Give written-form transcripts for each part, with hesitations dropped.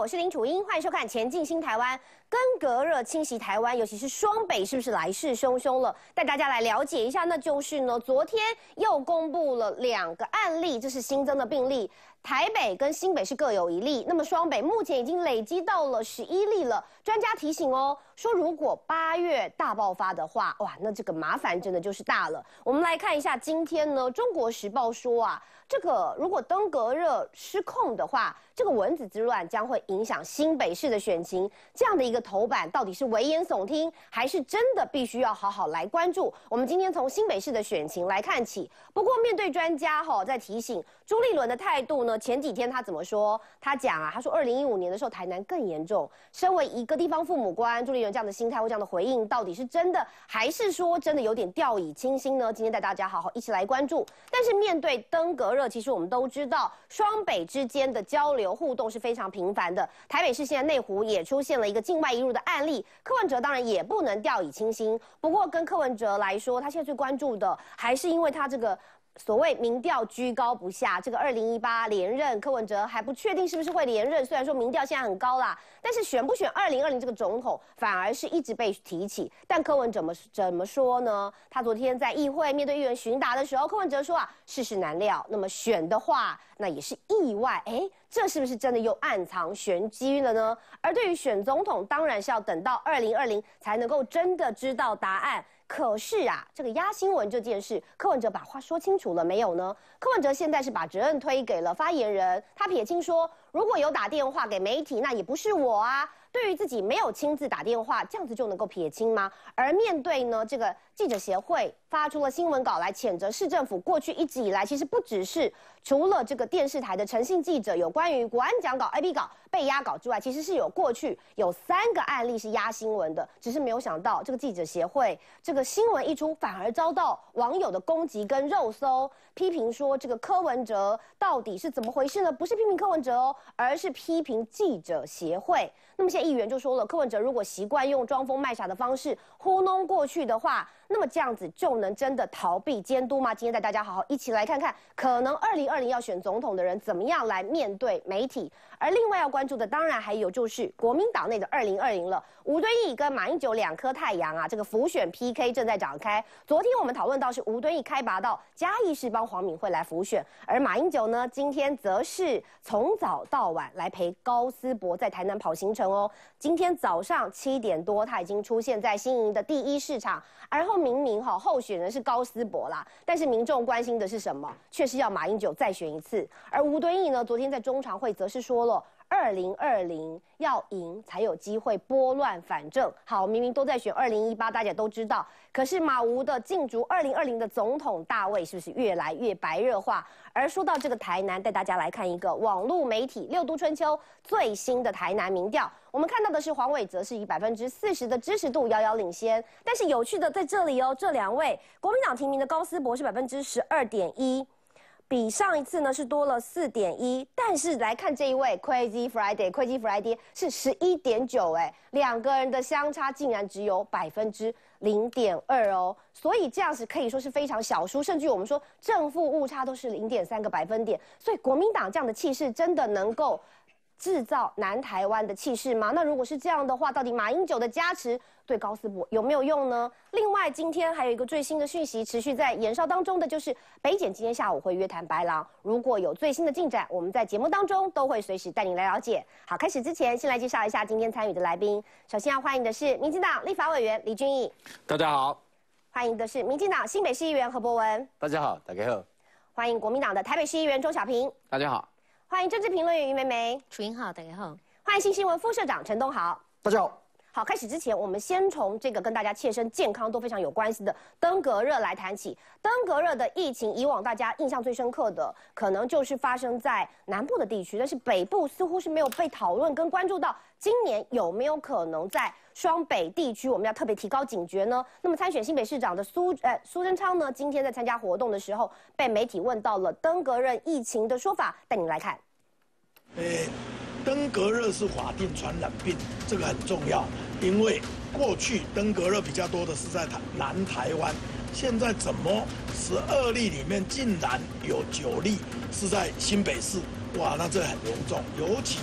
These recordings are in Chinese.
我是林楚英，欢迎收看《前进新台湾》。登革热侵袭台湾，尤其是双北，是不是来势汹汹了？带大家来了解一下，那就是呢，昨天又公布了2个案例，这是新增的病例。台北跟新北是各有1例，那么双北目前已经累积到了11例了。专家提醒哦，说如果8月大爆发的话，哇，那这个麻烦真的就是大了。我们来看一下今天呢，《中国时报》说啊，这个如果登革热失控的话，这个蚊子之乱将会影响新北市的选情。这样的一个头版到底是危言耸听，还是真的必须要好好来关注？我们今天从新北市的选情来看起。不过面对专家在提醒朱立伦的态度呢，前几天他怎么说？他讲啊，他说2015年的时候台南更严重。身为一个地方父母官，朱立伦这样的心态或这样的回应，到底是真的，还是说真的有点掉以轻心呢？今天带大家好好一起来关注。但是面对登革热，其实我们都知道，双北之间的交流互动是非常频繁的。台北市现在内湖也出现了一个境外移入的案例，柯文哲当然也不能掉以轻心。不过跟柯文哲来说，他现在最关注的还是因为他这个所谓民调居高不下，这个2018连任，柯文哲还不确定是不是会连任。虽然说民调现在很高啦，但是选不选2020这个总统，反而是一直被提起。但柯文哲怎么说呢？他昨天在议会面对议员询答的时候，柯文哲说啊，世事难料，那么选的话，那也是意外。这是不是真的又暗藏玄机了呢？而对于选总统，当然是要等到2020才能够真的知道答案。可是啊，这个压新闻这件事，柯文哲把话说清楚了没有呢？柯文哲现在是把责任推给了发言人，他撇清说，如果有打电话给媒体，那也不是我啊。对于自己没有亲自打电话，这样子就能够撇清吗？而面对呢，这个记者协会发出了新闻稿来谴责市政府过去一直以来，其实不只是除了这个电视台的诚信记者有关于国安讲稿、AB 稿被压稿之外，其实是过去有3个案例是压新闻的，只是没有想到这个记者协会这个新闻一出，反而遭到网友的攻击跟肉搜，批评说这个柯文哲到底是怎么回事呢？不是批评柯文哲哦，而是批评记者协会。那么现在议员就说了，柯文哲如果习惯用装疯卖傻的方式糊弄过去的话，那么这样子就能真的逃避监督吗？今天带大家好好一起来看看，可能2020要选总统的人怎么样来面对媒体。而另外要关注的，当然还有就是国民党内的2020了。吴敦义跟马英九2颗太阳啊，这个辅选 PK 正在展开。昨天我们讨论到是吴敦义开拔到嘉义市帮黄敏惠来辅选，而马英九呢，今天则是从早到晚来陪高思博在台南跑行程哦。今天早上7点多，他已经出现在新营的第1市场，而后明明候选人是高思博啦，但是民众关心的是什么？却是要马英九再选一次。而吴敦义呢，昨天在中常会则是说了，2020要赢才有机会拨乱反正。好，明明都在选2018，大家都知道，可是马吴的竞逐2020的总统大位是不是越来越白热化？而说到这个台南，带大家来看一个网络媒体6都春秋最新的台南民调。我们看到的是黄伟哲是以40%的支持度遥遥领先，但是有趣的在这里哦，这2位国民党提名的高思博是12.1%。比上一次呢是多了4.1%，但是来看这一位 Crazy Friday 是11.9%，两个人的相差竟然只有0.2%哦，所以这样子可以说是非常小输，甚至于我们说正负误差都是0.3个百分点，所以国民党这样的气势真的能够制造南台湾的气势吗？那如果是这样的话，到底马英九的加持对高思博有没有用呢？另外，今天还有一个最新的讯息持续在延烧当中的，就是北检今天下午会约谈白狼，如果有最新的进展，我们在节目当中都会随时带您来了解。好，开始之前，先来介绍一下今天参与的来宾。首先要欢迎的是民进党立法委员李俊毅， 大家好； 欢迎的是民进党新北市议员何博文， 大家好，大家好； 欢迎国民党的台北市议员钟小平， 大家好； 欢迎政治评论员于梅梅， 楚英好，大家好； 欢迎新新闻副社长陈东豪， 大家好。 好，开始之前，我们先从这个跟大家切身健康都非常有关系的登革热来谈起。登革热的疫情，以往大家印象最深刻的，可能就是发生在南部的地区，但是北部似乎是没有被讨论跟关注到。今年有没有可能在双北地区，我们要特别提高警觉呢？那么参选新北市长的苏贞昌呢，今天在参加活动的时候，被媒体问到了登革热疫情的说法，带您来看。 登革热是法定传染病，这个很重要，因为过去登革热比较多的是在南台湾，现在怎么12例里面竟然有9例是在新北市？哇，那这很严重，尤其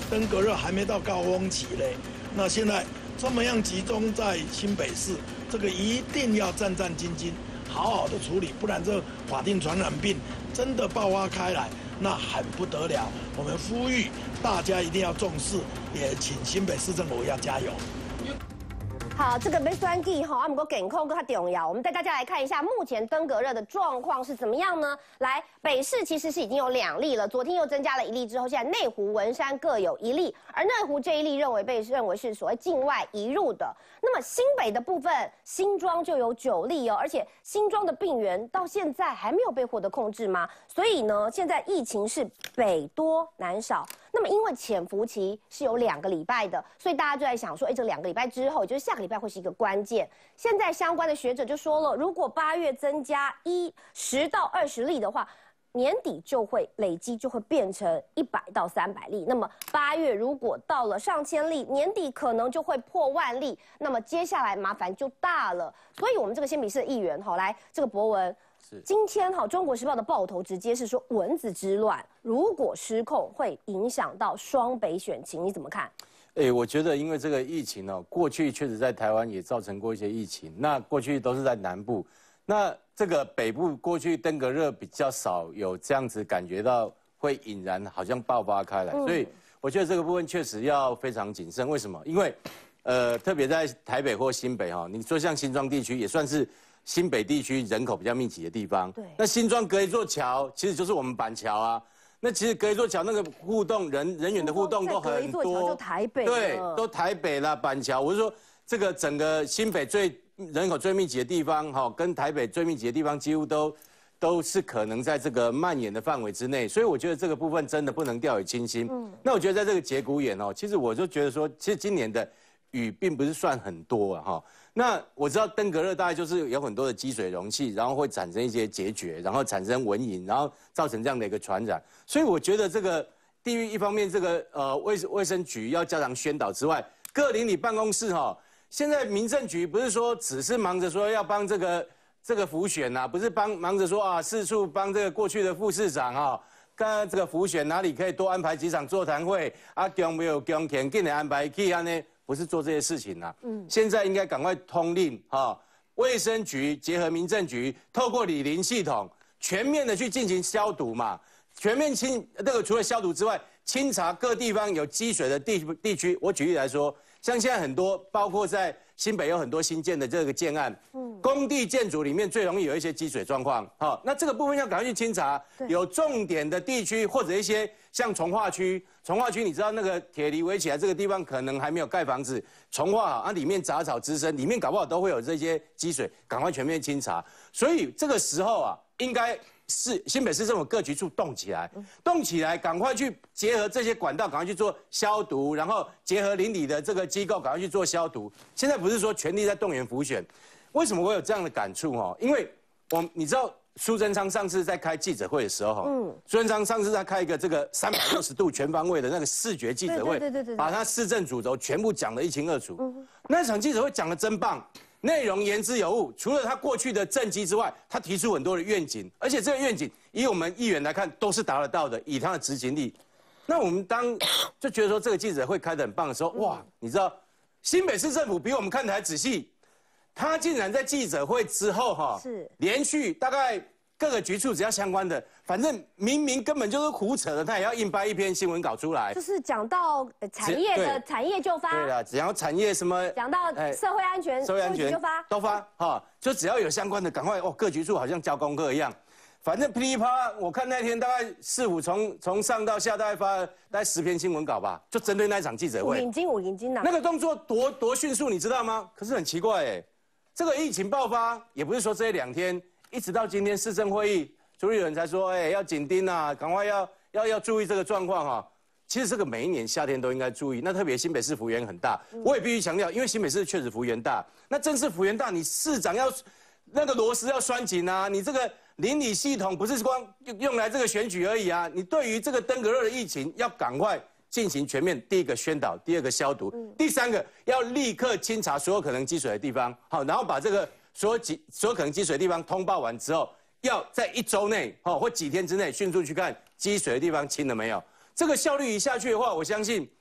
登革热还没到高峰期嘞。那现在这么样集中在新北市，这个一定要战战兢兢，好好的处理，不然这法定传染病真的爆发开来，那很不得了。我们呼吁大家一定要重视，也请新北市政府要加油。 好，这个被栓剂哈，不过健康更重要。我们带大家来看一下目前登革热的状况是怎么样呢？来，北市其实是已经有2例了，昨天又增加了1例之后，现在内湖、文山各有1例，而内湖这一例被认为是所谓境外移入的。那么新北的部分，新庄就有9例哦，而且新庄的病源到现在还没有被获得控制吗？所以呢，现在疫情是北多南少。那么因为潜伏期是有2个礼拜的，所以大家就在想说，这2个礼拜之后，也就是下个礼拜会是一个关键。现在相关的学者就说了，如果8月增加10到20例的话，年底就会累积就会变成100到300例。那么8月如果到了上千例，年底可能就会破万例。那么接下来麻烦就大了。所以我们这个新北市的议员来这个博文。今天《中国时报》的报头直接是说蚊子之乱，如果失控会影响到双北选情，你怎么看？ 我觉得因为这个疫情过去确实在台湾也造成过一些疫情，那过去都是在南部，那这个北部过去登革热比较少有这样子感觉到会引燃，好像爆发开来，所以我觉得这个部分确实要非常谨慎。为什么？因为特别在台北或新北你说像新庄地区也算是新北地区人口比较密集的地方，对，那新庄隔一座桥，其实就是我们板桥啊。那其实隔一座桥那个互动人员的互动都很多， 就台北， 对，都台北啦，板桥。我是说，这个整个新北人口最密集的地方，跟台北最密集的地方几乎都是可能在这个蔓延的范围之内，所以我觉得这个部分真的不能掉以轻心。那我觉得在这个节骨眼其实我就觉得说，其实今年的雨并不是算很多那我知道登革热大概就是有很多的积水容器，然后会产生一些结节，然后产生蚊蝇，然后造成这样的一个传染。所以我觉得这个地域一方面这个卫生局要加强宣导之外，各邻里办公室现在民政局不是说只是忙着说要帮这个辅选不是忙着说四处帮这个过去的副市长跟这个辅选哪里可以多安排几场座谈会有没有强权给你安排去呢？不是做这些事情现在应该赶快通令卫生局结合民政局，透过里邻系统全面的去进行消毒嘛，全面除了消毒之外，清查各地方有积水的地区。我举例来说，像现在很多，包括在新北有很多新建的这个建案，工地建筑里面最容易有一些积水状况。那这个部分要赶快去清查，有重点的地区或者一些像从化区，你知道那个铁犁围起来这个地方可能还没有盖房子，从化里面杂草滋生，里面搞不好都会有这些积水，赶快全面清查。所以这个时候应该是新北市政府各局处动起来，赶快去结合这些管道，赶快去做消毒，然后结合邻里的这个机构，赶快去做消毒。现在不是说全力在动员辅选，为什么我有这样的感触因为你知道苏贞昌上次在开记者会的时候苏贞昌上次在开一个这个360度全方位的那个视觉记者会，对，把他市政主轴全部讲得一清二楚。那场记者会讲得真棒。内容言之有物，除了他过去的政绩之外，他提出很多的愿景，而且这个愿景以我们议员来看都是达得到的，以他的执行力。那我们就觉得说这个记者会开得很棒的时候，哇，你知道新北市政府比我们看得还仔细，他竟然在记者会之后连续大概各个局处只要相关的，反正明明根本就是胡扯的，他也要硬掰一篇新闻稿出来， 就是讲到产业的产业就发， 对啦，只要产业什么， 讲到社会安全，就发， 都发就只要有相关的，赶快各局处好像交功课一样，反正噼里啪啦，我看那天大概市府从上到下大概发大概10篇新闻稿吧，就针对那一场记者会， 五银金那个动作多迅速，你知道吗？可是很奇怪这个疫情爆发也不是说这2天。一直到今天市政会议，朱立伦才说，要紧盯赶快要注意这个状况其实这个每一年夏天都应该注意。那特别新北市幅员很大，我也必须强调，因为新北市确实幅员大。那正是幅员大，你市长要那个螺丝要拴紧你这个邻里系统不是光用来这个选举而已你对于这个登革热的疫情要赶快进行全面，第一个宣导，第2个消毒，第3个要立刻清查所有可能积水的地方，然后把这个。所有可能积水的地方通报完之后，要在1周内或几天之内迅速去看积水的地方清了没有。这个效率一下去的话，我相信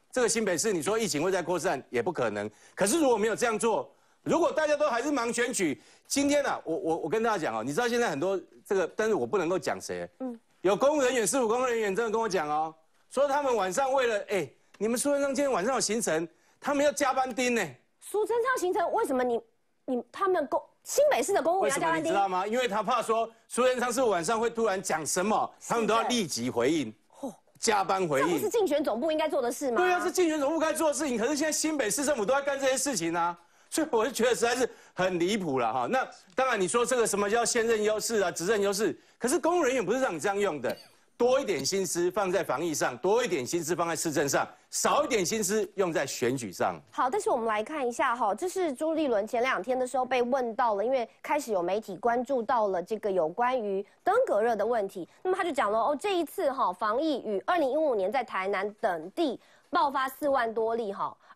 这个新北市你说疫情会再扩散也不可能。可是如果没有这样做，如果大家都还是忙选举，今天呢、我跟大家讲哦，你知道现在很多这个，但是我不能够讲谁，有公务人员、市府公务人员真的跟我讲哦，说他们晚上为了你们苏贞昌今天晚上有行程，他们要加班盯呢。 苏贞昌行程为什么他们新北市的公务员要加班盯？ 你知道吗？因为他怕说苏贞昌是晚上会突然讲什么，他们都要立即回应。加班回应， 这不是竞选总部应该做的事吗？ 对啊，是竞选总部该做的事情。可是现在新北市政府都在干这些事情啊，所以我就觉得实在是很离谱了哈。那当然你说这个什么叫现任优势啊、执政优势，可是公务人员不是让你这样用的，多一点心思放在防疫上，多一点心思放在市政上，少一点心思用在选举上。 好，但是我们来看一下哈，这是朱立伦前2天的时候被问到了，因为开始有媒体关注到了这个有关于登革热的问题，那么他就讲了这一次防疫与2015年在台南等地爆发4万多例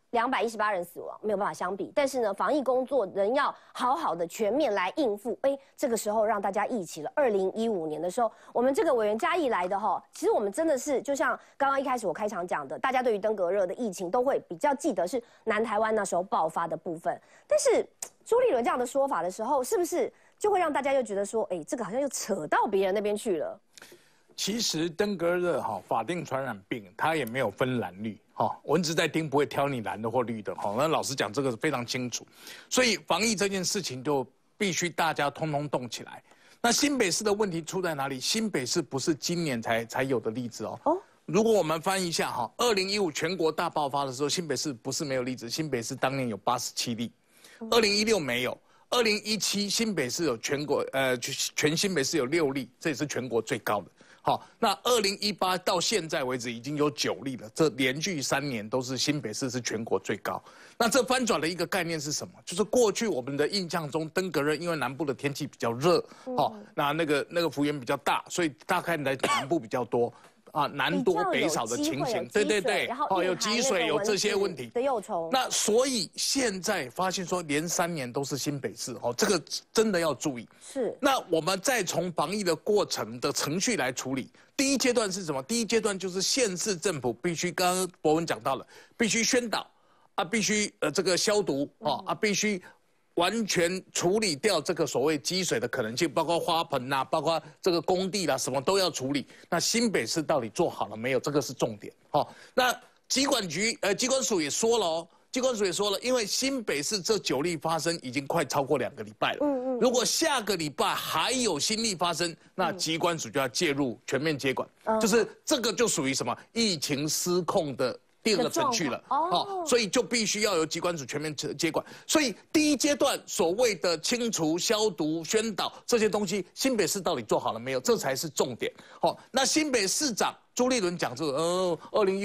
218人死亡，没有办法相比。但是呢，防疫工作仍要好好的全面来应付。这个时候让大家忆起了2015年的时候，我们这个委员嘉义来的其实我们真的是就像刚刚一开始我开场讲的，大家对于登革热的疫情都会比较记得是南台湾那时候爆发的部分。但是朱立伦这样的说法的时候，是不是就会让大家又觉得说，这个好像又扯到别人那边去了？ 其实登革热法定传染病它也没有分蓝绿蚊子在叮不会挑你蓝的或绿的那老实讲这个非常清楚，所以防疫这件事情就必须大家通通动起来。那新北市的问题出在哪里？新北市不是今年才有的例子如果我们翻一下2015全国大爆发的时候，新北市不是没有例子，新北市当年有87例，2016没有。2017新北市有全新北市有6例，这也是全国最高的。那2018到现在为止已经有9例了，这连续3年都是新北市是全国最高。那这翻转的一个概念是什么？就是过去我们的印象中，登革热因为南部的天气比较热，那个幅员比较大，所以大概来南部比较多。南多北少的情形，对，有积水，有这些问题的幼虫。 那所以现在发现说，连3年都是新北市，这个真的要注意。 是。那我们再从防疫的过程的程序来处理。第一阶段是什么？第一阶段就是县市政府必须，刚刚博文讲到了，必须宣导必须这个消毒必须。完全处理掉这个所谓积水的可能性，包括花盆包括这个工地什么都要处理。那新北市到底做好了没有？这个是重点。那疾管署也说了因为新北市这9例发生已经快超过2个礼拜了。如果下个礼拜还有新例发生，那疾管署就要介入全面接管，就是这个就属于什么疫情失控的。第2个程序了所以就必须要由疾管署全面接管。所以第一阶段所谓的清除、消毒、宣导这些东西，新北市到底做好了没有？这才是重点。那新北市长朱立伦讲这个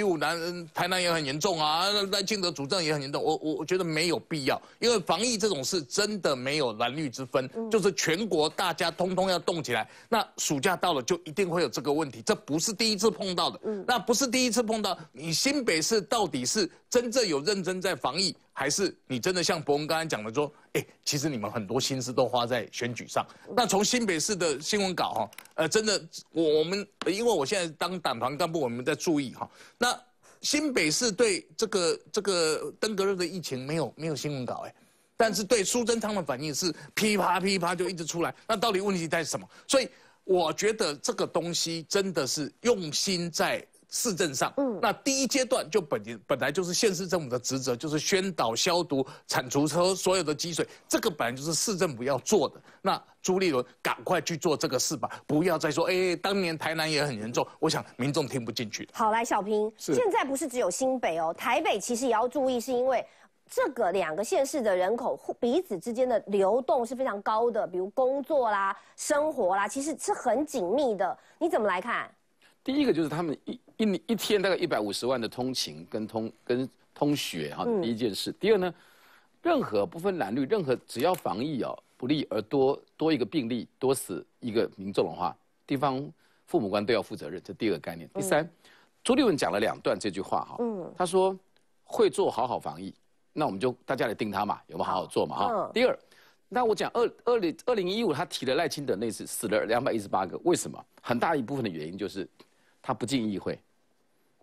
，2015台南也很严重赖清德主政也很严重，我觉得没有必要，因为防疫这种事真的没有蓝绿之分，就是全国大家通通要动起来。那暑假到了就一定会有这个问题，这不是第一次碰到的。那不是第一次碰到，你新北市到底是真正有认真在防疫，还是你真的像博文刚才讲的说，其实你们很多心思都花在选举上。那从新北市的新闻稿真的我们因为我现在当党团干部，我们在注意那新北市对这个登革热的疫情没有新闻稿但是对苏贞昌的反应是噼啪噼啪就一直出来。那到底问题在什么？所以我觉得这个东西真的是用心在市政上，那第一阶段就本来就是县市政府的职责，就是宣导、消毒、铲除所有的积水，这个本来就是市政府要做的。那朱立伦赶快去做这个事吧，不要再说当年台南也很严重，我想民众听不进去。 好，来小平，现在不是只有新北台北其实也要注意，是因为这个2个县市的人口彼此之间的流动是非常高的，比如工作啦、生活啦，其实是很紧密的。你怎么来看？ 第一个就是他们一天大概150万的通勤跟通学第一件事。第二呢，任何不分蓝绿，任何只要防疫不利而多一个病例，多死一个民众的话，地方父母官都要负责任，这第2个概念。第3，朱立伦讲了2段这句话他说会做好好防疫，那我们就大家来盯他嘛，有没有好好做嘛第2。那我讲2015他提了赖清德那次死了218个，为什么？很大一部分的原因就是他不进议会，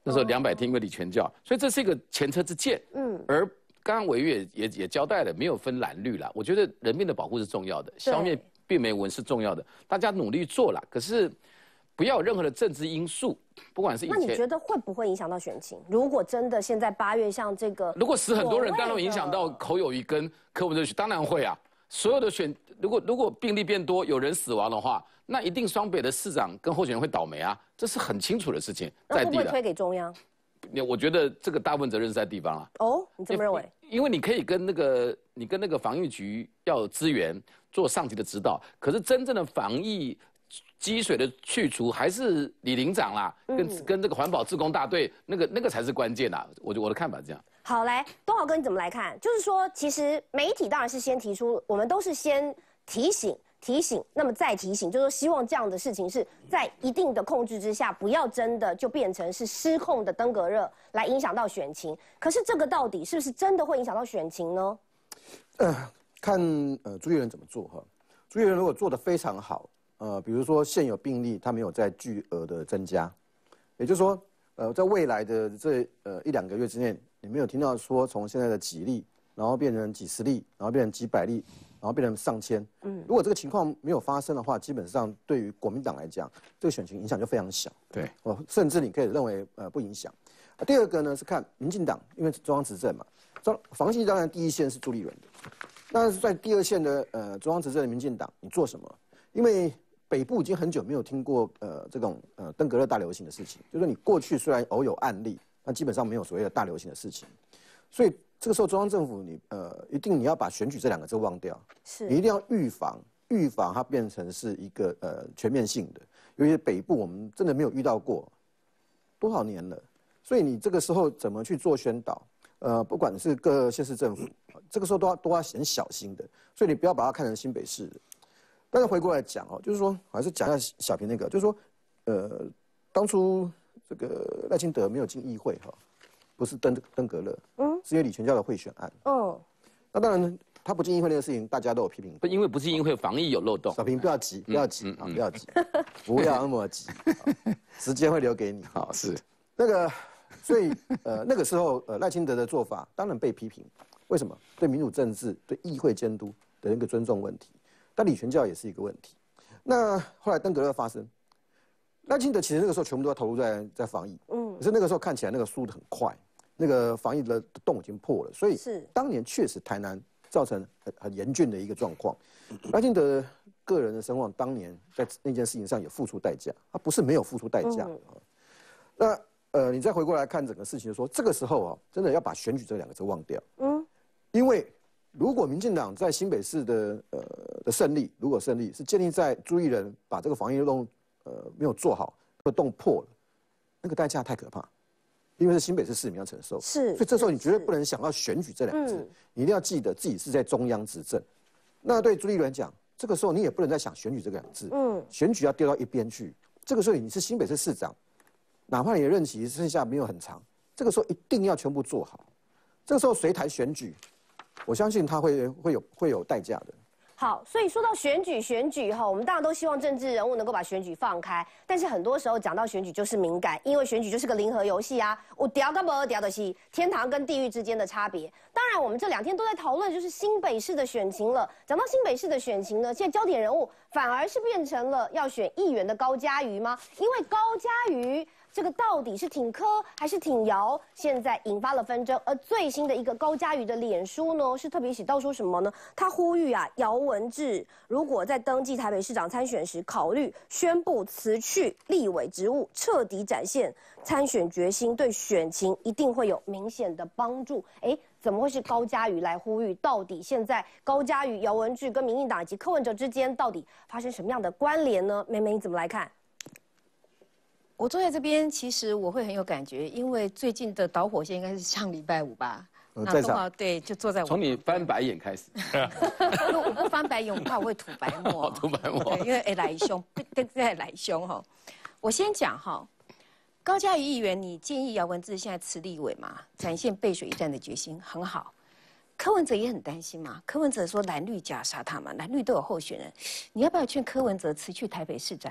那时候200天因为李全教，所以这是一个前车之鉴。而刚刚委员也交代了，没有分蓝绿啦。我觉得人命的保护是重要的，消灭病媒蚊是重要的，大家努力做啦。可是不要有任何的政治因素，不管是以前。 那你觉得会不会影响到选情？如果真的现在8月像这个， 如果死很多人，当然会影响到侯友宜跟柯文哲，当然会啊。所有的如果病例变多，有人死亡的话，那一定双北的市长跟候选人会倒霉啊，这是很清楚的事情。 那会不会推给中央？ 我觉得这个大部分责任是在地方啊。 哦，你怎么认为？ 因为你可以跟那个防疫局要有资源做上级的指导，可是真正的防疫积水的去除还是李领长啦，跟这个环保志工大队那个才是关键啦。我的看法是这样。 好，来，东豪哥你怎么来看？就是说，其实媒体当然是先提出，我们都是先提醒，那么再提醒，就是说希望这样的事情是在一定的控制之下，不要真的就变成是失控的登革热来影响到选情。可是这个到底是不是真的会影响到选情呢？ 看朱立伦怎么做哈。朱立伦如果做得非常好，比如说现有病例他没有在巨额的增加，也就是说，在未来的这1-2个月之内，你没有听到说从现在的几例，然后变成几十例，然后变成几百例，然后变成上千。如果这个情况没有发生的话，基本上对于国民党来讲，这个选情影响就非常小。 对， 甚至你可以认为不影响。第二个呢是看民进党，因为中央执政嘛，防疫当然第一线是朱立伦的，那在第二线的中央执政的民进党，你做什么？因为北部已经很久没有听过这种登革热大流行的事情，就是说你过去虽然偶有案例，但基本上没有所谓的大流行的事情，所以这个时候中央政府一定你要把选举这2个字忘掉，你一定要预防它变成是一个全面性的，尤其是北部我们真的没有遇到过多少年了，所以你这个时候怎么去做宣导？不管是各县市政府，这个时候都要很小心的，所以你不要把它看成新北市的。但是回过来讲就是说，还是讲一下小平那个，就是说，当初这个赖清德没有进议会不是登革热，是因为李全教的贿选案。那当然他不进议会那个事情，大家都有批评。 不，因为不进议会，防疫有漏洞。 小平不要急，不要急，不要急，不要那么急，时间会留给你。 好，是那个，所以那个时候赖清德的做法当然被批评，为什么？对民主政治、对议会监督的一个尊重问题。但李全教也是一个问题。那后来登革热发生，赖清德其实那个时候全部都要投入在防疫，可是那个时候看起来那个速度很快，那个防疫的洞已经破了，所以当年确实台南造成很严峻的一个状况。赖清德个人的声望当年在那件事情上也付出代价，他不是没有付出代价。那你再回过来看整个事情，说这个时候真的要把选举这2个字忘掉，因为如果民进党在新北市的胜利，如果胜利是建立在朱立伦把这个防疫洞没有做好，这个洞破了，那个代价太可怕，因为是新北市市民要承受。所以这时候你绝对不能想到选举这2个字，你一定要记得自己是在中央执政。那对朱立伦讲，这个时候你也不能再想选举这个2个字，选举要丢到一边去。这个时候你是新北市市长，哪怕你的任期剩下没有很长，这个时候一定要全部做好。这个时候谁谈选举？我相信他会有代价的。 好，所以说到选举我们当然都希望政治人物能够把选举放开，但是很多时候讲到选举就是敏感，因为选举就是个零和游戏啊，我调跟不调的是天堂跟地狱之间的差别。当然，我们这2天都在讨论就是新北市的选情了。讲到新北市的选情呢，现在焦点人物反而是变成了要选议员的高嘉瑜吗？因为高嘉瑜这个到底是挺柯还是挺姚，现在引发了纷争。而最新的一个高嘉瑜的脸书呢，是特别写到说什么呢？他呼吁姚文智如果在登记台北市长参选时，考虑宣布辞去立委职务，彻底展现参选决心，对选情一定会有明显的帮助。怎么会是高嘉瑜来呼吁？到底现在高嘉瑜、姚文智跟民进党以及柯文哲之间到底发生什么样的关联呢？妹妹你怎么来看？ 我坐在这边，其实我会很有感觉，因为最近的导火线应该是上礼拜5吧。 在场对，就坐在我。 从你翻白眼开始。 因为我不翻白眼，我怕我会吐白沫。 吐白沫。 因为来凶，来凶哈。我先讲高嘉瑜议员，你建议姚文智现在辞立委嘛，展现背水一战的决心，很好。柯文哲也很担心嘛，柯文哲说蓝绿夹杀他嘛，蓝绿都有候选人，你要不要劝柯文哲辞去台北市长？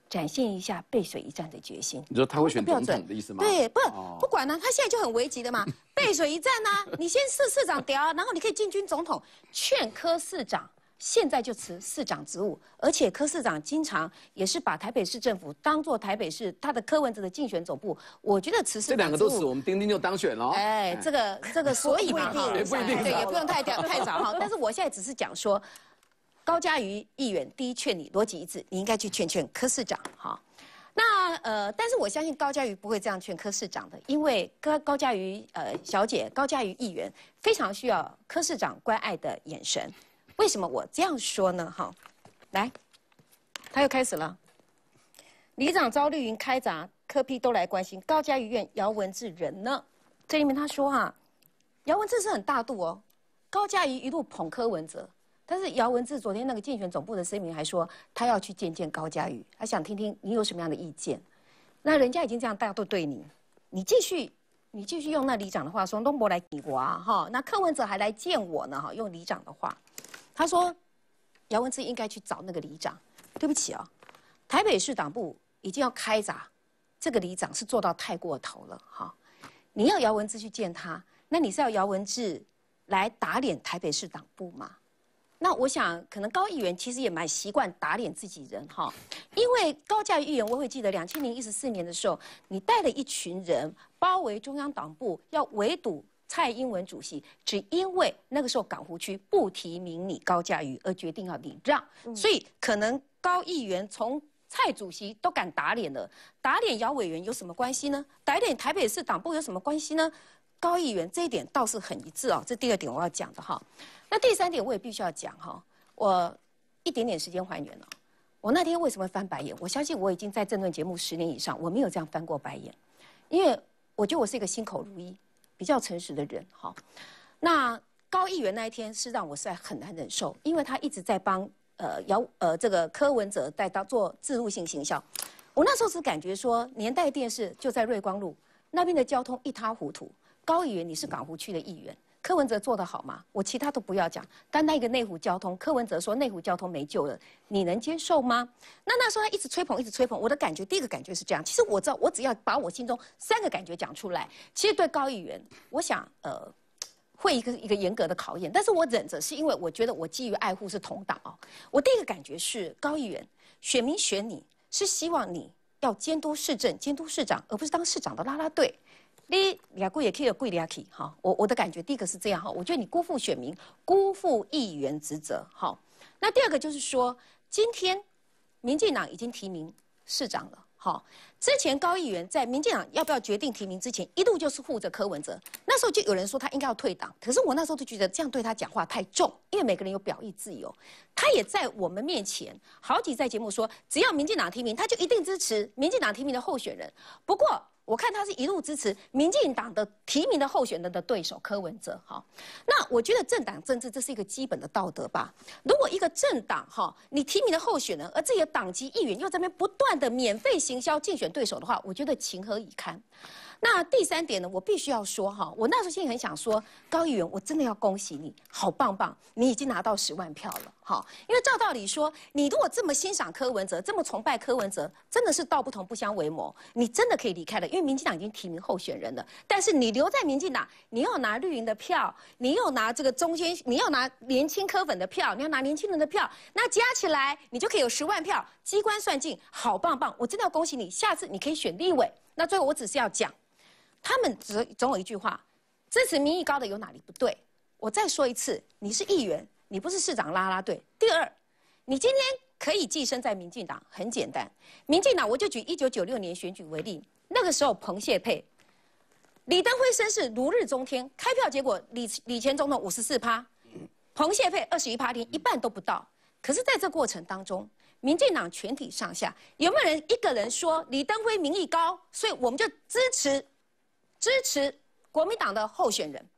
展现一下背水一战的决心。 你说他会选总统的意思吗？ 对，不管呢，他现在就很危急的嘛，背水一战啊，你先市长掉啊，然后你可以进军总统，劝柯市长。现在就辞市长职务，而且柯市长经常也是把台北市政府当做台北市他的柯文哲的竞选总部。我觉得辞市长这两个都是我们丁丁就当选了。 哎，这个，所以嘛， 不一定， 对，也不用太早哈。但是我现在只是讲说，高嘉瑜议员第一劝你逻辑一致，你应该去劝柯市长哈。那但是我相信高嘉瑜不会这样劝柯市长的，因为高嘉瑜小姐高嘉瑜议员非常需要柯市长关爱的眼神。为什么我这样说呢？哈，来，他又开始了。里长遭绿营开闸，柯 P 都来关心。高嘉瑜院姚文智人呢？这里面他说哈，姚文智是很大度哦，高嘉瑜一路捧柯文哲，但是姚文智昨天那个竞选总部的声明还说，他要去见高嘉瑜，他想听听你有什么样的意见。那人家已经这样大度对你，你继续用那里长的话说，都没来给我啊哈。那柯文哲还来见我呢哈，用里长的话。他说，姚文智应该去找那个里长。对不起啊，台北市党部已经要开闸，这个里长是做到太过头了哈。你要姚文智去见他，那你是要姚文智来打脸台北市党部吗？那我想，可能高议员其实也蛮习惯打脸自己人哈，因为高嘉瑜议员，我会记得2014年的时候，你带了一群人包围中央党部，要围堵蔡英文主席，只因为那个时候港湖区不提名你高嘉瑜而决定要礼让，所以可能高议员从蔡主席都敢打脸了，打脸姚委员有什么关系呢？打脸台北市党部有什么关系呢？高议员这一点倒是很一致哦，这第二点我要讲的哈。那第三点我也必须要讲哈，我一点点时间还原了。我那天为什么翻白眼？我相信我已经在政论节目10年以上，我没有这样翻过白眼，因为我觉得我是一个心口如一、比较诚实的人哈。那高议员那一天是让我实在很难忍受，因为他一直在帮这个柯文哲在做置入性行销。我那时候是感觉说，年代电视就在瑞光路那边的交通一塌糊涂。高议员你是港湖区的议员，柯文哲做得好吗？我其他都不要讲，但那个内湖交通，柯文哲说内湖交通没救了，你能接受吗？那时候他一直吹捧，一直吹捧，我的感觉第一个感觉是这样。其实我知道，我只要把我心中3个感觉讲出来，其实对高议员，我想会一个严格的考验，但是我忍着，是因为我觉得我基于爱护是同党哦。我第一个感觉是高议员，选民选你是希望你要监督市政、监督市长，而不是当市长的啦啦队。你俩贵也可以贵俩可以哈，我的感觉第一个是这样哈，我觉得你辜负选民，辜负议员职责哈。那第二个就是说，今天民进党已经提名市长了。好，之前高议员在民进党要不要决定提名之前，一度就是护着柯文哲。那时候就有人说他应该要退党，可是我那时候就觉得这样对他讲话太重，因为每个人有表意自由。他也在我们面前好几在节目说，只要民进党提名，他就一定支持民进党提名的候选人。不过我看他是一路支持民进党的提名的候选人的对手柯文哲。好，那我觉得政党政治这是一个基本的道德吧。如果一个政党哈，你提名的候选人，而自己的党籍议员又在那边不断的免费行销竞选对手的话，我觉得情何以堪。那第三点呢，我必须要说哈，我那时候心里很想说，高议员，我真的要恭喜你，好棒棒，你已经拿到10万票了，哈。因为照道理说，你如果这么欣赏柯文哲，这么崇拜柯文哲，真的是道不同不相为谋，你真的可以离开了，因为民进党已经提名候选人了。但是你留在民进党，你要拿绿营的票，你又拿这个中间，你要拿年轻柯粉的票，你要拿年轻人的票，那加起来你就可以有10万票，机关算尽，好棒棒，我真的要恭喜你，下次你可以选立委。那最后我只是要讲。他们总有一句话，支持民意高的有哪里不对？我再说一次，你是议员，你不是市长啦啦队。第二，你今天可以寄生在民进党，很简单。民进党，我就举1996年选举为例，那个时候彭谢配、李登辉声势如日中天，开票结果李前总统54%，彭谢配21%，连一半都不到。可是在这过程当中，民进党全体上下有没有人一个人说李登辉民意高，所以我们就支持国民党的候选人？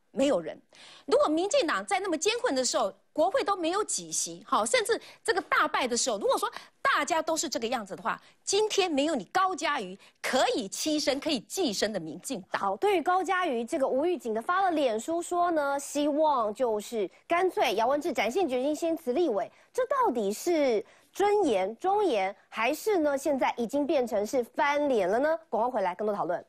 没有人。如果民进党在那么艰困的时候，国会都没有几席，好，甚至这个大败的时候，如果说大家都是这个样子的话，今天没有你高嘉瑜可以栖身、可以寄身的民进党。 好，对于高嘉瑜这个无预警的发了脸书说呢，希望就是干脆姚文智展现决心先辞立委，这到底是尊严、忠言，还是呢现在已经变成是翻脸了呢？广告回来更多讨论。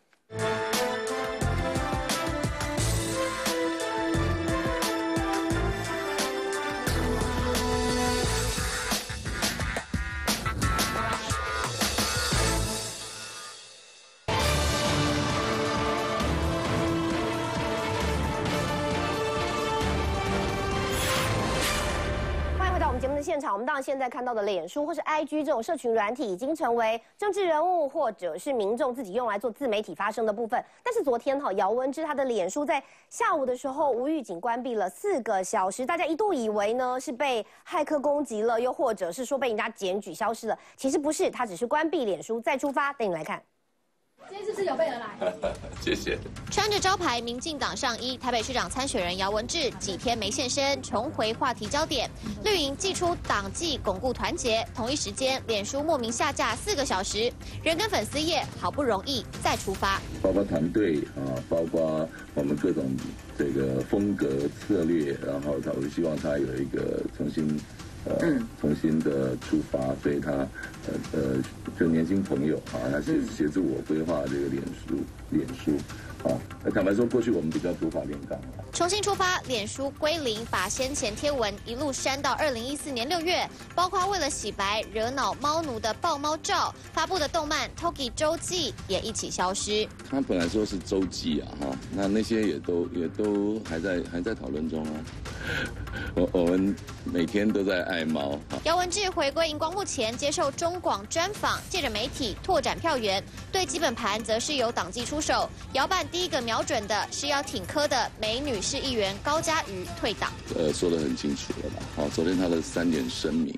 节目的现场，我们当然现在看到的脸书或是 IG 这种社群软体，已经成为政治人物或者是民众自己用来做自媒体发声的部分。但是昨天姚文智他的脸书在下午的时候无预警关闭了4个小时，大家一度以为呢是被骇客攻击了，又或者是说被人家检举消失了，其实不是，他只是关闭脸书再出发。带你来看。 今天是不是有备而来？ 谢谢。 穿着招牌民进党上衣，台北市长参选人姚文智几天没现身，重回话题焦点。绿营祭出党纪巩固团结，同一时间，脸书莫名下架4个小时，人跟粉丝页好不容易再出发。 包括团队包括我们各种这个风格策略，然后我希望他有一个重新的出发，所以他就年轻朋友他协助我规划这个脸书坦白说，过去我们比较土法炼钢。 重新出发，脸书归零，把先前贴文一路删到2014年6月，包括为了洗白惹恼猫奴的抱猫照，发布的动漫 Toki 周记也一起消失。 他本来说是周记那些也都还在讨论中我们每天都在爱猫。 姚文智回归荧光幕前接受中广专访，借着媒体拓展票源，对基本盘则是由党纪出手。姚办第一个瞄准的是要挺柯的美女市议员高嘉瑜退党。 说得很清楚了吧？昨天他的3点声明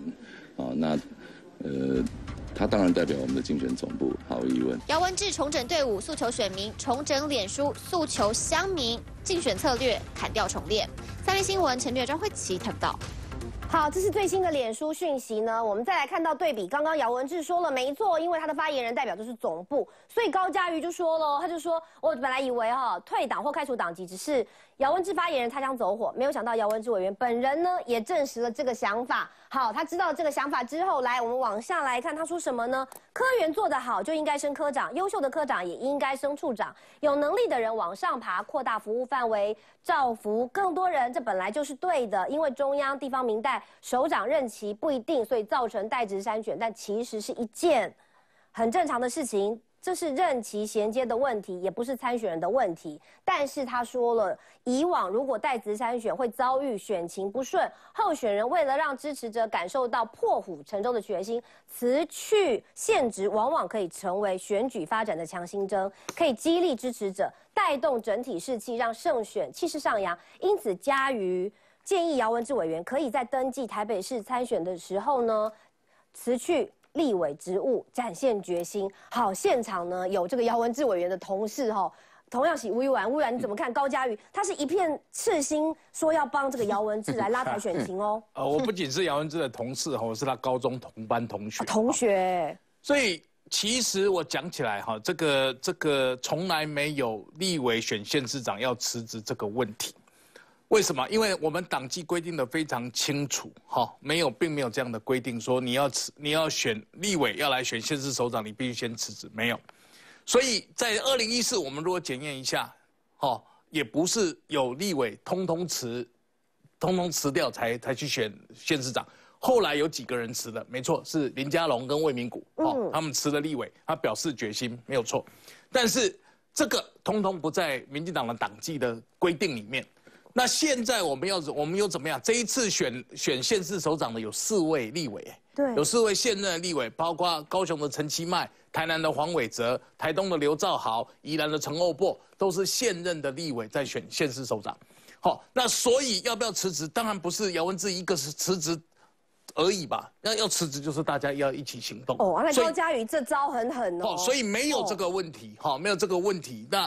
他当然代表我们的竞选总部，毫无疑问。 姚文智重整队伍，诉求选民；重整脸书，诉求乡民。竞选策略砍掉重练。3立新闻陈略张慧琪报道。 好，这是最新的脸书讯息呢。我们再来看到对比，刚刚姚文智说了没错，因为他的发言人代表就是总部，所以高嘉瑜就说了，他就说我本来以为退党或开除党籍只是姚文智发言人擦枪走火，没有想到姚文智委员本人呢也证实了这个想法。好，他知道了这个想法之后，来我们往下来看，他说什么呢？科员做得好就应该升科长，优秀的科长也应该升处长，有能力的人往上爬，扩大服务范围，造福更多人，这本来就是对的。因为中央地方民代首长任期不一定，所以造成代职筛选，但其实是一件很正常的事情。这是任期衔接的问题，也不是参选人的问题。但是他说了，以往如果代职参选会遭遇选情不顺，候选人为了让支持者感受到破釜沉舟的决心，辞去现职往往可以成为选举发展的强心针，可以激励支持者，带动整体士气，让胜选气势上扬。因此，嘉瑜建议姚文智委员可以在登记台北市参选的时候呢，辞去立委职务，展现决心。好，现场呢有这个姚文智委员的同事同样是吴依然你怎么看高嘉瑜？他是一片赤心，说要帮这个姚文智来拉抬选情哦。 我不仅是姚文智的同事我是他高中同班同学。 同学。 所以其实我讲起来这个从来没有立委选县市长要辞职这个问题。为什么？因为我们党纪规定的非常清楚，并没有这样的规定说你要选立委要来选县市首长，你必须先辞职，没有。所以在2014，我们如果检验一下，也不是有立委通通辞掉才去选县市长。后来有几个人辞了，没错，是林佳龙跟魏明谷，他们辞了立委，他表示决心，没有错。但是这个通通不在民进党的党纪的规定里面。那现在我们又怎么样？这一次选县市首长的有4位立委， 对， 有4位现任的立委，包括高雄的陈其迈、台南的黄伟哲、台东的刘兆豪、宜兰的陈欧珀，都是现任的立委在选县市首长。那所以要不要辞职？当然不是姚文智一个是辞职而已吧？要辞职就是大家要一起行动。 那高嘉瑜这招很狠哦。 所以没有这个问题，没有这个问题。那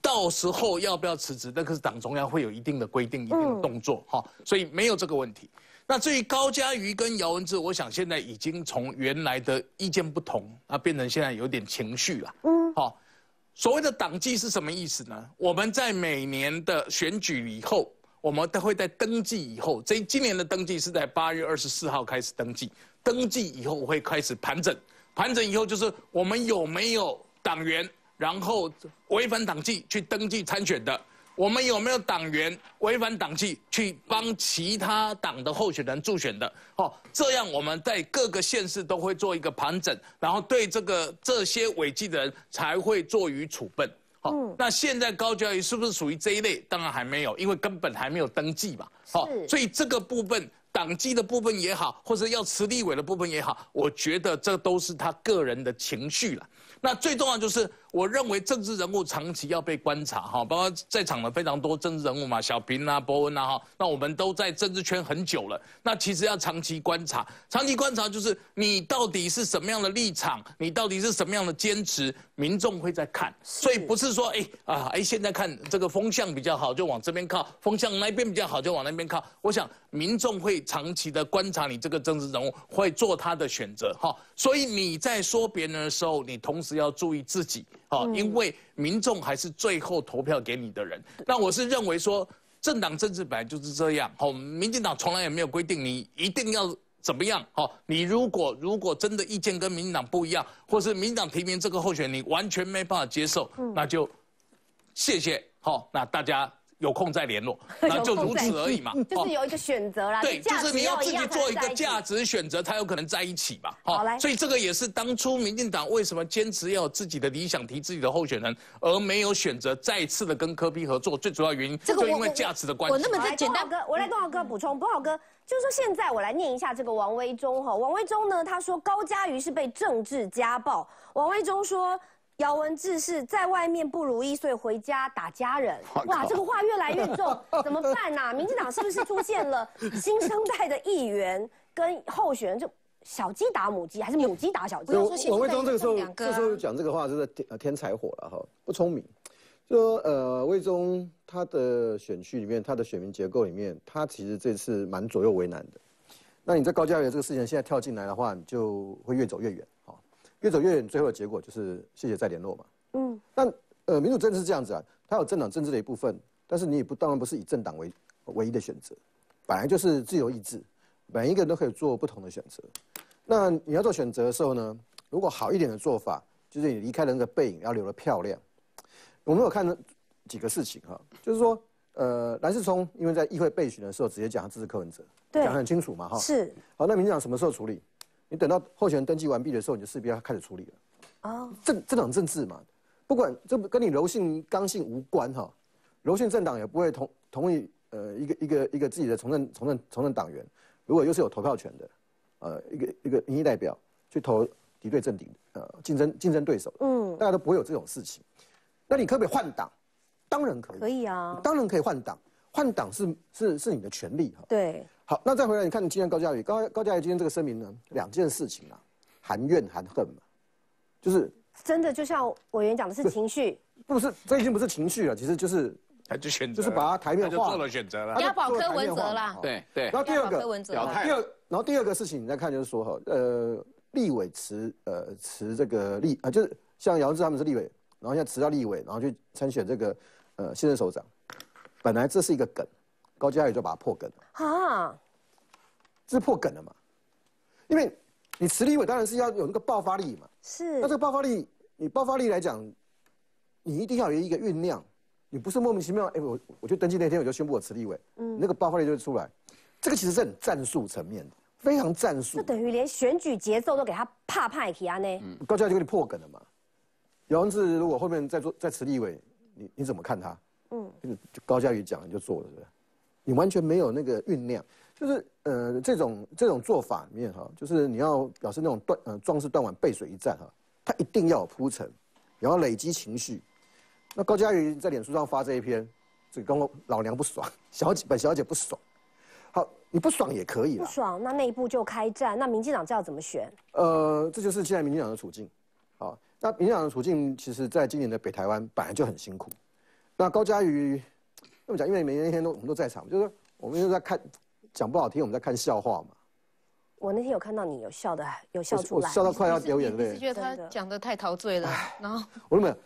到时候要不要辞职，那个是党中央会有一定的规定、一定的动作哈，所以没有这个问题。那至于高嘉瑜跟姚文智，我想现在已经从原来的意见不同，变成现在有点情绪了。好，所谓的党纪是什么意思呢？我们在每年的选举以后，我们都会在登记以后，今年的登记是在8月24号开始登记，登记以后会开始盘整，盘整以后就是我们有没有党员，然后违反党纪去登记参选的，我们有没有党员违反党纪去帮其他党的候选人助选的？这样我们在各个县市都会做一个盘整，然后对这些违纪的人才会做予处分。那现在高嘉瑜是不是属于这一类？当然还没有，因为根本还没有登记嘛。所以这个部分党纪的部分也好，或者要辞立委的部分也好，我觉得这都是他个人的情绪了。那最重要就是，我认为政治人物长期要被观察哈，包括在场的非常多政治人物嘛，小平啊、伯恩啊哈，那我们都在政治圈很久了，那其实要长期观察，长期观察就是你到底是什么样的立场，你到底是什么样的坚持，民众会在看，所以不是说现在看这个风向比较好就往这边靠，风向那边比较好就往那边靠，我想民众会长期的观察你这个政治人物，会做他的选择哈，所以你在说别人的时候，你同时要注意自己，因为民众还是最后投票给你的人。那我是认为说，政党政治本来就是这样，民进党从来也没有规定你一定要怎么样，你如果真的意见跟民进党不一样，或是民进党提名这个候选人你完全没办法接受，那就谢谢，那大家有空再联络，那就如此而已嘛。 就是有一个选择啦， 对，就是你要自己做一个价值选择，才有可能在一起嘛。好，所以这个也是当初民进党为什么坚持要有自己的理想，提自己的候选人，而没有选择再次的跟柯 P 合作，最主要原因就因为价值的关系。 我那么简单， 我来东豪哥补充，东豪哥就是说现在我来念一下这个王威忠哈，王威忠呢他说高嘉瑜是被政治家暴，王威忠说。姚文智是在外面不如意，所以回家打家人。哇，这个话越来越重，怎么办呐？民进党是不是出现了新生代的议员跟候选人就小鸡打母鸡，还是母鸡打小鸡？ 王威忠这个时候讲这个话，就是添柴火了哈，不聪明。就说威忠他的选区里面，他的选民结构里面，他其实这次蛮左右为难的。那你在高嘉瑜这个事情现在跳进来的话，你就会越走越远。越走越远，最后的结果就是谢谢再联络嘛。但民主政治是这样子啊，它有政党政治的一部分，但是你也当然不是以政党为唯一的选择，本来就是自由意志，每一个人都可以做不同的选择。那你要做选择的时候呢，如果好一点的做法，就是你离开了那个背影，要留得漂亮。我们有看几个事情哈，就是说蓝世聪因为在议会备询的时候直接讲他支持柯文哲，讲得很清楚嘛哈。是。好，那民进党什么时候处理？你等到候选人登记完毕的时候，你就势必要开始处理了。政党政治嘛，不管这跟你柔性刚性无关哈，柔性政党也不会同意一个自己的从政党员，如果又是有投票权的，一个民意代表去投敌对政敌竞争对手，大家都不会有这种事情。那你可不可以换党？当然可以。可以啊，当然可以换党。换党是你的权利哈。对。好，那再回来，你看今天高嘉瑜今天这个声明呢，2件事情啊，含怨含恨嘛，就是真的就像委员讲的是情绪， 不是这已经不是情绪了，其实就是他就选择， 就是把它台面化， 做了选择了， 押宝柯文哲啦， 对。 然后第二个，第二个事情你再看就是说哈，立委辞这个就是像姚文智他们是立委，然后现在辞掉立委，然后去参选这个现任首长，本来这是一个梗。高嘉瑜就把它破梗了啊，这是破梗了嘛？因为你辞立委当然是要有那个爆发力嘛。是。那这个爆发力，你爆发力来讲，你一定要有一个酝酿，你不是莫名其妙，我就登记那天我就宣布我辞立委，那个爆发力就会出来。这个其实是很战术层面的，非常战术。 就等于连选举节奏都给他怕起啊呢。 高嘉瑜就给你破梗了嘛。姚文智如果后面再辞立委，你怎么看他？就高嘉瑜讲你就做了，是不是？你完全没有那个酝酿，就是这种做法里面哈，就是你要表示那种壮士断腕背水一战哈，他一定要有铺陈，然后累积情绪。那高嘉瑜在脸书上发这一篇，这个跟老娘不爽，本小姐不爽。好，你不爽也可以啦。 不爽，那内部就开战，那民进党这要怎么选？ 这就是现在民进党的处境。好，那民进党的处境其实在今年的北台湾本来就很辛苦。 那高嘉瑜，那么讲，因为每天我们都在场，就是说我们就在看，讲不好听，我们在看笑话嘛。 我那天有看到你有笑出来， 我笑到快要流眼泪。 你是觉得他讲得太陶醉了，然后我都没有。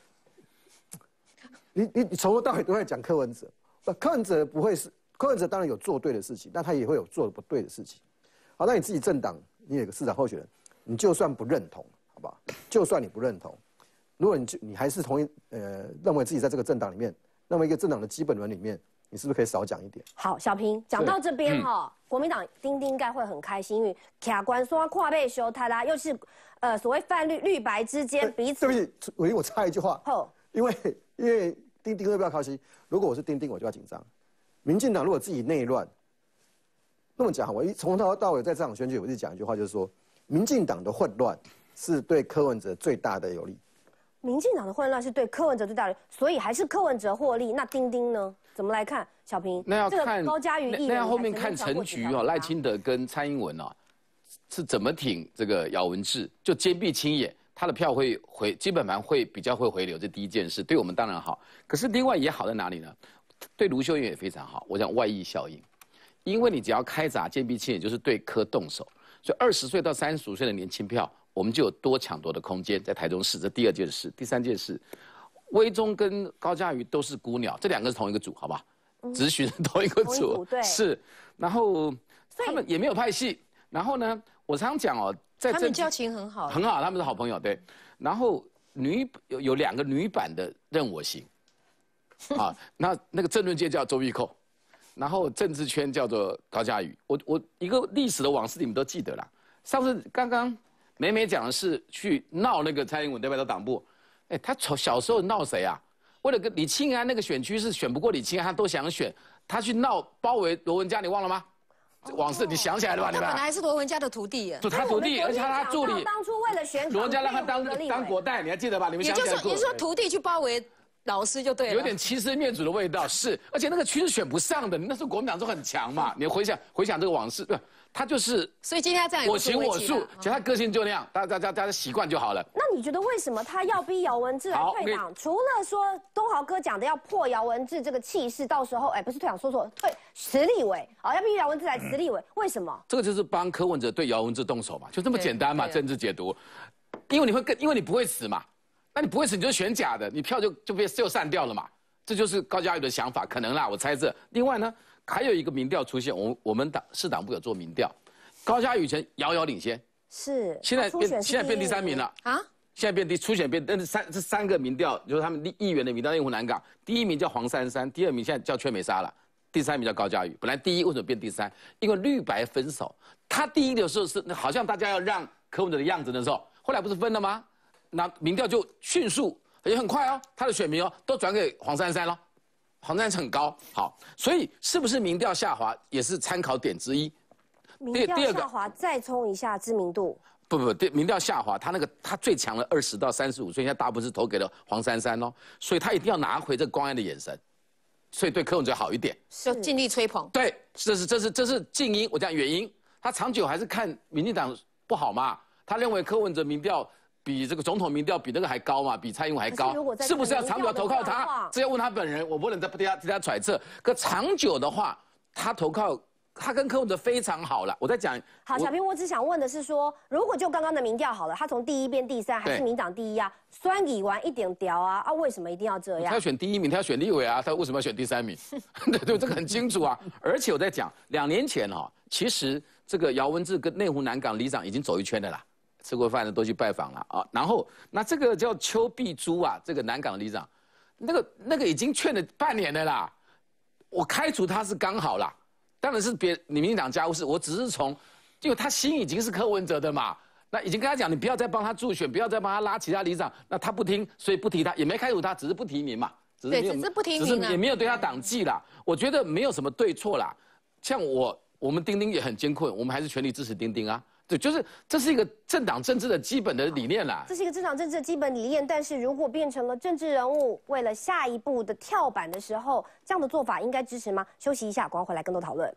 你从头到尾都在讲柯文哲，柯文哲不会是柯文哲，当然有做对的事情，但他也会有做不对的事情。好，那你自己政党，你有个市长候选人，你就算不认同，好不好？就算你不认同，如果你还是同意认为自己在这个政党里面，那么一个政党的基本伦里面，你是不是可以少讲一点？ 好，小平讲到这边哈，国民党丁丁应该会很开心，因为卡关说跨背修他啦，又是所谓泛绿白之间彼此。 对不起，我插一句话。因为丁丁会不要高兴？如果我是丁丁，我就要紧张。民进党如果自己内乱，那么讲，我从头到尾在这场选举，我一直讲一句话，就是说，民进党的混乱是对柯文哲最大的有利。 民进党的混乱是对柯文哲最大的，所以还是柯文哲获利。那丁丁呢？怎么来看？小平， 那要看高嘉瑜议员， 那要后面看陈菊哦，赖清德跟蔡英文哦，是怎么挺这个姚文智，就坚壁清野。他的票会基本盘会比较会回流，这第一件事，对我们当然好。可是另外也好在哪里呢？对卢秀燕也非常好。我讲外溢效应，因为你只要开闸坚壁清野，就是对柯动手，所以20岁到35岁的年轻票，我们就有多抢夺的空间。在台中市，这第二件事。第三件事，威忠跟高嘉瑜都是孤鸟，这两个是同一个组，好吧？质询是同一个组， 对， 是。然后他们也没有派系。然后呢，我常讲哦。 他们交情很好， 很好，他们是好朋友，对。然后有2个女版的任我行，啊，那个政论界叫周玉蔻，然后政治圈叫做高嘉瑜。我一个历史的往事你们都记得啦。上次刚刚美美讲的是去闹那个蔡英文对不对？党部，哎，他小时候闹谁啊？为了跟李庆安那个选区是选不过李庆安，他都想选，他去闹包围罗文嘉，你忘了吗？往事你想起来了吧？ 他本来是罗文嘉的徒弟， 就他徒弟，而且他助理。 当初为了选罗文嘉让他当国代，你还记得吧？你们想起来过？ 也就是说徒弟去包围老师就对了。 有点欺师灭祖的味道，是。而且那个区是选不上的，那时候国民党都很强嘛。你回想这个往事，他就是。 所以今天他这样我行我素，其实他个性就那样，大家习惯就好了。 那你觉得为什么他要逼姚文智来退党？除了说东豪哥讲的要破姚文智这个气势，到时候不是退党，说错，退实立委啊，要逼姚文智来实立委，为什么？ 这个就是帮柯文哲对姚文智动手嘛，就这么简单嘛，政治解读。因为你不会死嘛，那你不会死你就选假的，你票就散掉了嘛。这就是高嘉瑜的想法，可能啦，我猜测。另外呢，还有一个民调出现，我们市党部有做民调，高嘉瑜以前遥遥领先， 是现在变第3名了啊。现在初选变，但是这3个民调就是他们议员的民调，内湖南港，第1名叫黄珊珊，第2名现在叫阙美莎了，第3名叫高嘉瑜。本来第1为什么变第3？因为绿白分手，他第1的时候是好像大家要让柯文哲的样子的时候，后来不是分了吗？那民调就迅速也很快哦，他的选民哦都转给黄珊珊了，黄珊珊很高，好，所以是不是民调下滑也是参考点之一。 民调下滑再冲一下知名度。 不，民调下滑，他最强的20到35岁，现在大部分是投给了黄珊珊哦，所以他一定要拿回这光暗的眼神，所以对柯文哲好一点， 就尽力吹捧。 对，这是静音，我讲远音，他长久还是看民进党不好嘛，他认为柯文哲民调比这个总统民调比那个还高嘛，比蔡英文还高，是不是要长久投靠他？这要问他本人，我不能替他揣测。可长久的话，他投靠。他跟柯文哲非常好了，我在讲。 好，小平，我只想问的是说，如果就刚刚的民调好了，他从第1变第3，还是民党第1啊？酸乙完一点屌啊！为什么一定要这样？ 他要选第1名，他要选立委啊，他为什么要选第3名？对，这个很清楚啊。而且我在讲，2年前其实这个姚文智跟内湖南港里长已经走一圈的啦，吃过饭的都去拜访了啊。然后那这个叫邱碧珠啊，这个南港的里长，那个已经劝了半年了啦，我开除他是刚好啦。当然是你民进党家务事，我只是因为他心已经是柯文哲的嘛，那已经跟他讲，你不要再帮他助选，不要再帮他拉其他里长，那他不听，所以不提他，也没开除他，只是不提名嘛， 只是不提名， 只是也没有对他党纪啦。我觉得没有什么对错啦，像我们丁丁也很艰困，我们还是全力支持丁丁啊。对，就是这是一个政党政治的基本的理念啦。 这是一个政党政治的基本理念，但是如果变成了政治人物，为了下一步的跳板的时候，这样的做法应该支持吗？休息一下，广告回来更多讨论。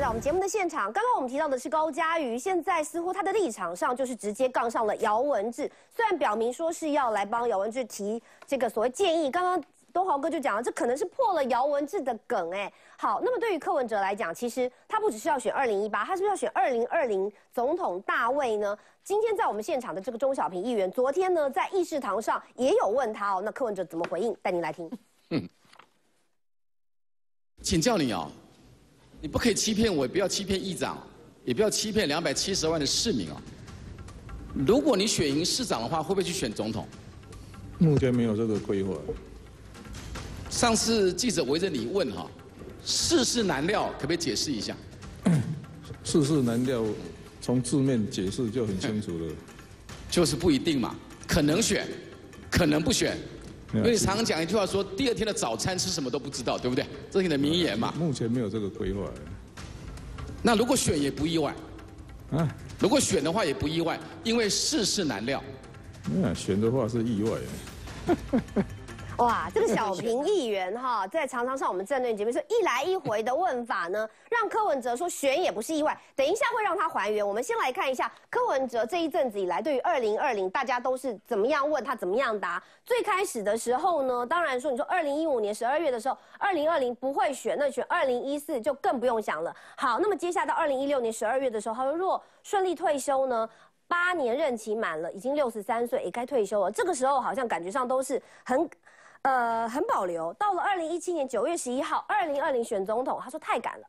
我们节目的现场。刚刚我们提到的是高嘉瑜，现在似乎他的立场上就是直接杠上了姚文智，虽然表明说是要来帮姚文智提这个所谓建议，刚刚东豪哥就讲了，这可能是破了姚文智的梗哎。好，那么对于柯文哲来讲，其实他不只是要选2018，他是不是要选2020总统大位呢？今天在我们现场的这个钟小平议员，昨天呢在议事堂上也有问他哦，那柯文哲怎么回应？带您来听。 请教你哦，你不可以欺骗我，也不要欺骗议长，也不要欺骗270万的市民哦。如果你选赢市长的话，会不会去选总统？ 目前没有这个规划。 上次记者围着你问哈，世事难料，可不可以解释一下？ 世事难料，从字面解释就很清楚了。 就是不一定嘛，可能选，可能不选。因为你常常讲一句话说，第二天的早餐吃什么都不知道，对不对？这是你的名言嘛。 目前没有这个规划。 那如果选也不意外。 啊？ 如果选的话也不意外，因为世事难料。 选的话是意外。 哇，这个小平议员哈，在常常上我们政论节目说一来一回的问法呢，让柯文哲说选也不是意外。等一下会让他还原。我们先来看一下柯文哲这一阵子以来对于2020大家都是怎么样问他怎么样答。最开始的时候呢，当然说你说2015年12月的时候，2020不会选，那选2014就更不用想了。好，那么接下来到2016年12月的时候，他说如果顺利退休呢，8年任期满了，已经63岁，也该退休了。这个时候好像感觉上都是很保留。到了2017年9月11号，2020选总统，他说太赶了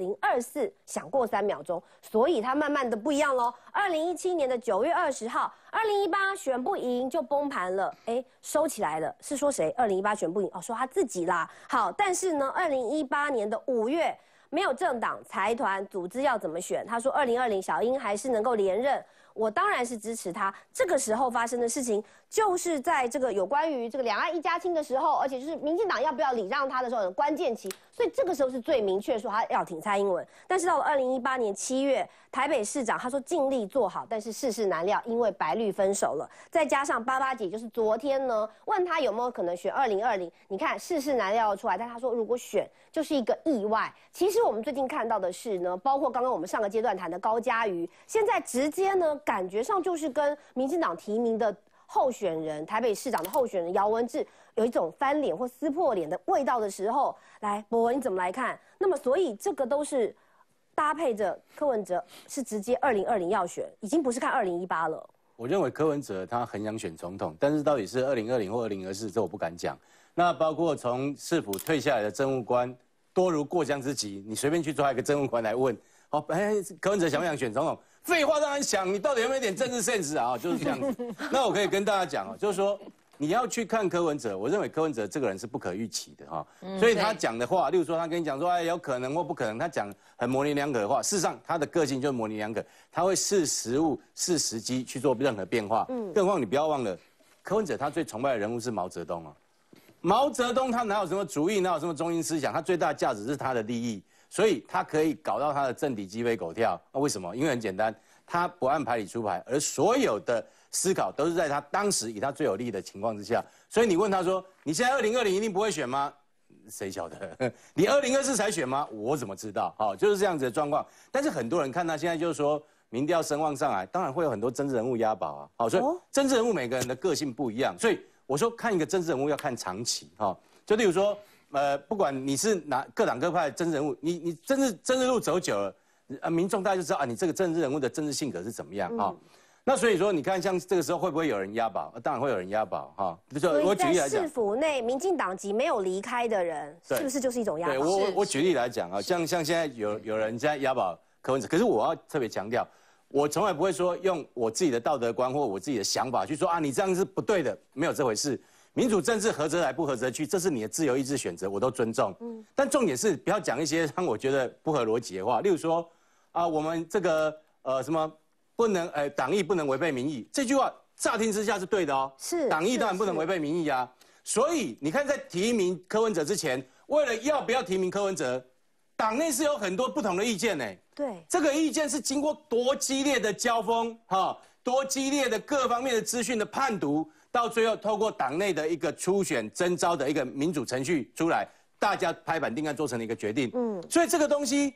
，2024想过3秒钟，所以他慢慢的不一样喽。2017年的9月20号，2018选不赢就崩盘了，收起来了，是说谁？2018选不赢哦，说他自己啦。好，但是呢，2018年的5月。没有政党、财团、组织要怎么选？他说2020小英还是能够连任，我当然是支持他。这个时候发生的事情，就是在这个有关于这个两岸一家亲的时候，而且就是民进党要不要礼让他的时候的关键期，所以这个时候是最明确说他要挺蔡英文。但是到了2018年7月，台北市长他说尽力做好，但是世事难料，因为白绿分手了，再加上88姐就是昨天呢问他有没有可能选2020，你看世事难料出来，但他说如果选就是一个意外。其实我们最近看到的是呢，包括刚刚我们上个阶段谈的高嘉瑜，现在直接呢感觉上就是跟民进党提名的候选人台北市长的候选人姚文智有一种翻脸或撕破脸的味道的时候，来博文你怎么来看？那么所以这个都是搭配着柯文哲是直接2020要选，已经不是看2018了。 我认为柯文哲他很想选总统，但是到底是2020或2024，这我不敢讲。那包括从市府退下来的政务官多如过江之鲫，你随便去抓一个政务官来问，柯文哲想不想选总统？废话当然想，你到底有没有点政治 sense 啊？就是这样子。那我可以跟大家讲就是说你要去看柯文哲，我认为柯文哲这个人是不可预期的所以他讲的话，例如说他跟你讲说有可能或不可能，他讲很模棱两可的话，事实上他的个性就是模棱两可，他会视时务、视时机去做任何变化。更何况你不要忘了，柯文哲他最崇拜的人物是毛泽东毛泽东他哪有什么主义，哪有什么中心思想？他最大的价值是他的利益，所以他可以搞到他的政敌鸡飞狗跳。为什么？因为很简单，他不按牌理出牌，而所有的思考都是在他当时以他最有利的情况之下。所以你问他说：“你现在2020一定不会选吗？”谁晓得？你2024才选吗？我怎么知道？就是这样子的状况。但是很多人看他现在就是说民调声望上来，当然会有很多政治人物押宝所以政治人物每个人的个性不一样，所以。我说看一个政治人物要看长期就例如说不管你是各党各派的政治人物，你政治路走久了，民众大家就知道你这个政治人物的政治性格是怎么样那所以说你看像这个时候会不会有人押宝？当然会有人押宝所以在市府内民进党籍没有离开的人，是不是就是一种押宝？ 对我举例来讲像现在有人在押宝柯文哲，可是我要特别强调。我从来不会说用我自己的道德观或我自己的想法去说你这样是不对的，没有这回事。民主政治合则来，不合则去，这是你的自由意志选择，我都尊重。但重点是不要讲一些让我觉得不合逻辑的话，例如说我们这个什么不能党意不能违背民意，这句话乍听之下是对的是党意当然不能违背民意所以你看在提名柯文哲之前，为了要不要提名柯文哲，党内是有很多不同的意见对， 这个意见是经过多激烈的交锋多激烈的各方面的资讯的判读，到最后透过党内的一个初选征召的一个民主程序出来，大家拍板定案做成了一个决定。所以这个东西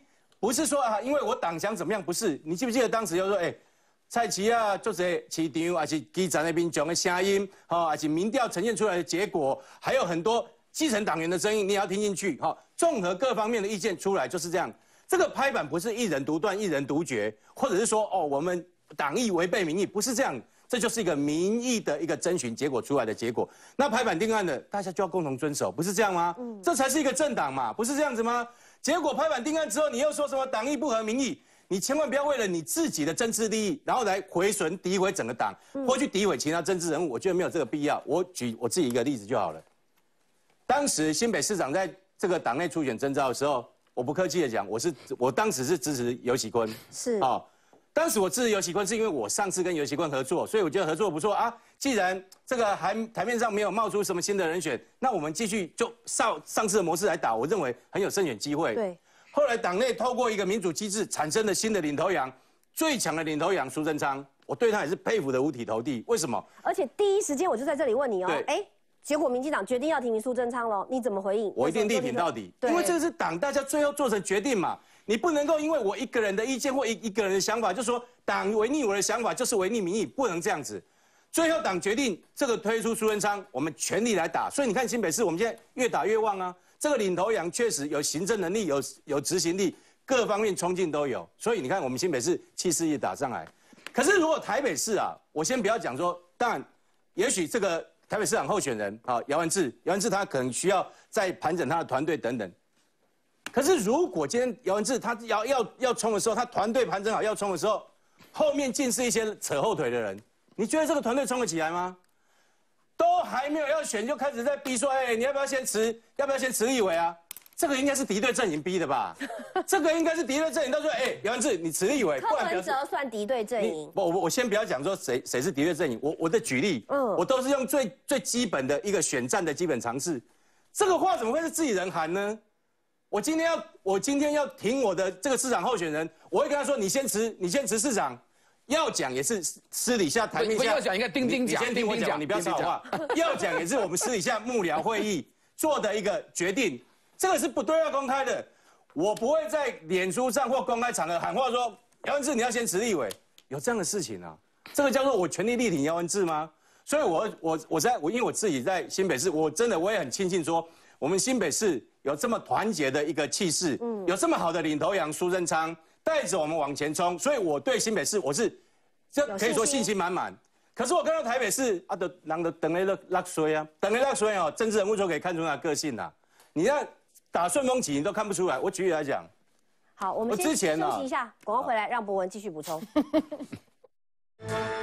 不是说啊，因为我党想怎么样，不是。你记不记得当时就说，蔡奇啊，就是市场还是基层的民众的声音，还是民调呈现出来的结果，还有很多基层党员的声音，你也要听进去，综合各方面的意见出来，就是这样。这个拍板不是一人独断、一人独决，或者是说我们党意违背民意，不是这样。这就是一个民意的一个征询结果出来的结果。那拍板定案的，大家就要共同遵守，不是这样吗？这才是一个政党嘛，不是这样子吗？结果拍板定案之后，你又说什么党意不合民意？你千万不要为了你自己的政治利益，然后来毁损、诋毁整个党，或去诋毁其他政治人物，我觉得没有这个必要。我举我自己一个例子就好了。当时新北市长在这个党内初选征召的时候，我不客气的讲，我当时是支持游锡堃， 是当时我支持游锡堃是因为我上次跟游锡堃合作，所以我觉得合作不错啊。既然这个台面上没有冒出什么新的人选，那我们继续就上次的模式来打，我认为很有胜选机会。 对。 后来党内透过一个民主机制产生了新的领头羊，最强的领头羊苏贞昌，我对他也是佩服的五体投地。为什么？ 而且第一时间我就在这里问你结果民进党决定要提名苏贞昌了，你怎么回应？ 我一定力挺到底，因为这个是党大家最后做成决定嘛。你不能够因为我一个人的意见或一个人的想法，就说党违逆我的想法就是违逆民意，不能这样子。最后党决定这个推出苏贞昌，我们全力来打。所以你看新北市，我们现在越打越旺啊。这个领头羊确实有行政能力，有执行力，各方面冲劲都有。所以你看我们新北市气势也打上来。可是如果台北市啊，我先不要讲说，当然，也许这个台北市长候选人姚文智他可能需要再盘整他的团队等等。可是如果今天姚文智他要冲的时候，他团队盘整好要冲的时候，后面尽是一些扯后腿的人，你觉得这个团队冲得起来吗？都还没有要选就开始在逼说，你要不要先辞立委啊？这个应该是敌对阵营逼的吧？这个应该是敌对阵营。他说，姚文智你辞立委， 柯文哲算敌对阵营。 我先不要讲说谁是敌对阵营，我的举例，我都是用最基本的一个选战的基本常识。这个话怎么会是自己人喊呢？我今天要挺我的这个市长候选人，我会跟他说，你先辞市长。要讲也是私底下台面下， 要讲应该丁丁讲， 你先听我讲，你不要插我话。要讲也是我们私底下幕僚会议做的一个决定，这个是不对外公开的。我不会在脸书上或公开场合喊话说姚文智你要先辞立委，有这样的事情啊？这个叫做我全力力挺姚文智吗？所以我因为我自己在新北市，我也很庆幸说，我们新北市有这么团结的一个气势，有这么好的领头羊苏贞昌带着我们往前冲，所以我对新北市这可以说信心满满。可是我看到台北市人都等了落水啊，等了落水政治人物就可以看出他的个性啦。你要打顺风旗，你都看不出来。我举例来讲， 好，我们先休息一下，广告回来让博文继续补充。